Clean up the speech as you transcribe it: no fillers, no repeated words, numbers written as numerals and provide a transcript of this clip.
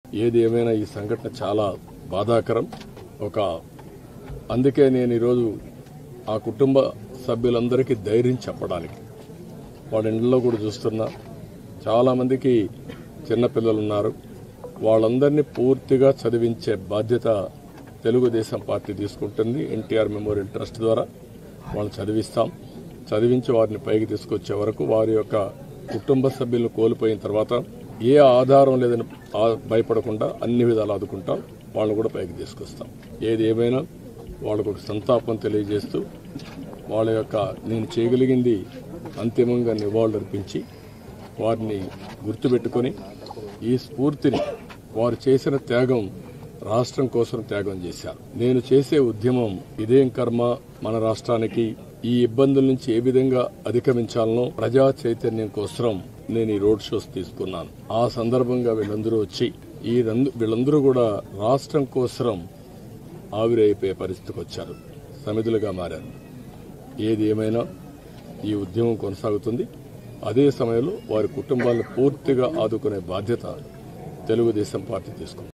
ఏది ఏమైనా ఈ సంఘటన చాలా బాధాకరం. అందుకే నేను ఈరోజు ఆ కుటుంబ సభ్యులందరికీ ధైర్యం చెప్పడానికి వాళ్ళ ఇంట్లో కూడా చూస్తున్నా. చాలామందికి చిన్నపిల్లలు ఉన్నారు. వాళ్ళందరినీ పూర్తిగా చదివించే బాధ్యత తెలుగుదేశం పార్టీ తీసుకుంటుంది. ఎన్టీఆర్ మెమోరియల్ ట్రస్ట్ ద్వారా వాళ్ళని చదివించి వారిని పైకి తీసుకొచ్చే వరకు, వారి యొక్క కుటుంబ సభ్యులను కోల్పోయిన తర్వాత ఏ ఆధారం లేదని భయపడకుండా అన్ని విధాలు ఆదుకుంటాం. వాళ్ళని కూడా పైకి తీసుకొస్తాం. ఏది ఏమైనా వాళ్ళకు ఒక సంతాపం తెలియజేస్తూ నేను చేయగలిగింది అంతిమంగా నివాళులర్పించి వారిని గుర్తుపెట్టుకొని ఈ స్ఫూర్తిని, వారు చేసిన త్యాగం రాష్ట్రం కోసం త్యాగం చేశారు. నేను చేసే ఉద్యమం ఇదేం కర్మ, మన రాష్ట్రానికి ఈ ఇబ్బందుల నుంచి ఏ విధంగా అధిగమించాలనో ప్రజా చైతన్యం కోసం నేను ఈ రోడ్ షోస్ తీసుకున్నాను. ఆ సందర్భంగా వీళ్ళందరూ వచ్చి వీళ్ళందరూ కూడా రాష్ట్రం కోసం ఆవిరైపోయే పరిస్థితికి వచ్చారు, సమిధులుగా మారారు. ఏది ఏమైనా ఈ ఉద్యమం కొనసాగుతుంది. అదే సమయంలో వారి కుటుంబాలను పూర్తిగా ఆదుకునే బాధ్యత తెలుగుదేశం పార్టీ తీసుకుంది.